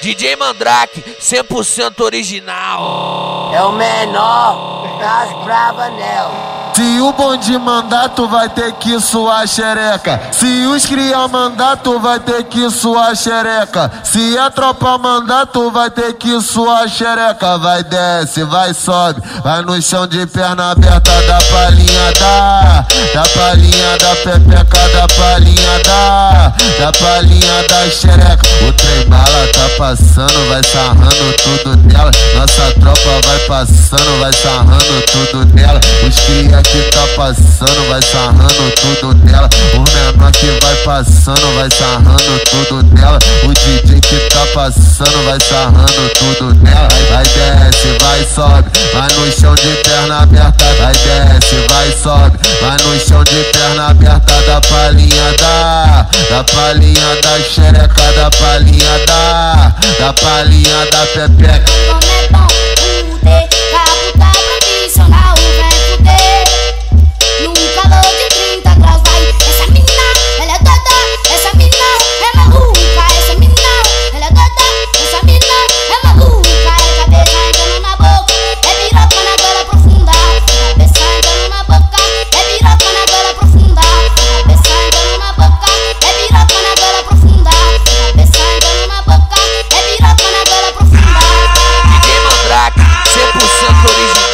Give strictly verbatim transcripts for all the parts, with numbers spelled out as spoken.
D J Mandrake, cem por cento original. É o menor das Bravanel. Se o bonde mandar, tu vai ter que suar xereca. Se os cria mandar, tu vai ter que suar xereca. Se a tropa mandar, tu vai ter que suar xereca. Vai, desce, vai, sobe, vai no chão de perna aberta. Da palhinha da, da palhinha da pepeca, da palhinha da, da palhinha da xereca. O trem bala tá passando, vai sarrando tudo dela. Nossa tropa vai passando, vai sarrando tudo dela. Os cria que tá passando, vai sarrando tudo dela. O menor que vai passando, vai sarrando tudo dela. O D J que tá passando, vai sarrando tudo dela. Vai, desce, vai, sobe, vai no chão de perna aberta. Vai, desce, vai, sobe, vai no chão de perna aberta. Da palhinha da, da palhinha da xereca, da palhinha da, da palhinha da pepeca. Como é bom fuder, caputa profissional, vem fuder. No calor de trinta graus, vai. Essa mina, ela é doida. Essa mina é maluca. Essa mina, ela é doida. Essa mina é maluca. É cabeça entrando na boca, é piroca na goela profunda. Cabeça entrando na boca, é piroca na goela profunda. Cabeça entrando na boca, é piroca na goela profunda. Cabeça entrando na boca, é piroca na goela profunda. D J Mandrake, cem por cento original.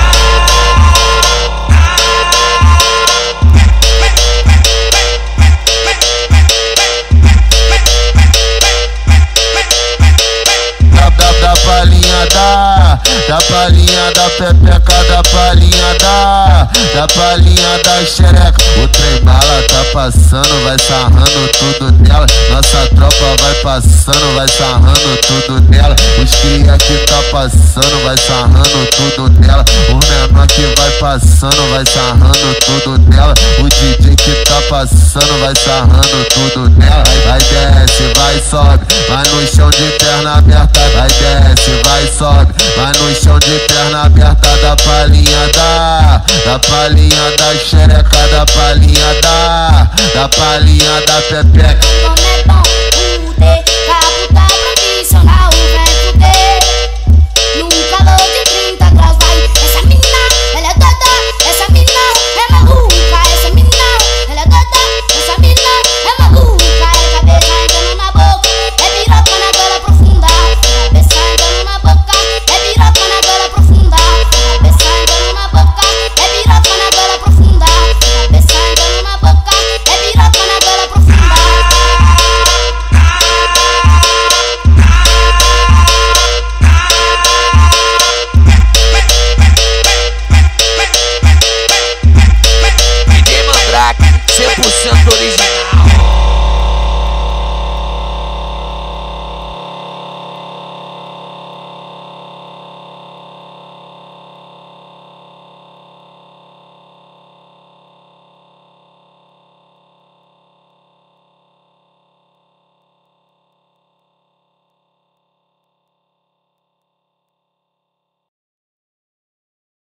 Da palhinha da, da palhinha da pepeca, da palhinha da, da palhinha da xereca. O trem bala tá passando, vai sarrando tudo dela. Nossa tropa vai passando, vai sarrando tudo dela. Os cria que tá passando, vai sarrando tudo dela. O menor que vai passando, vai sarrando tudo dela. O D J que tá passando, vai sarrando tudo dela. Vai, desce, vai, sobe, vai no chão de perna aberta. Vai, desce, vai, sobe, vai no chão de perna aberta. Da palhinha da, da palhinha da xereca, da palhinha da, da palhinha da pepeca.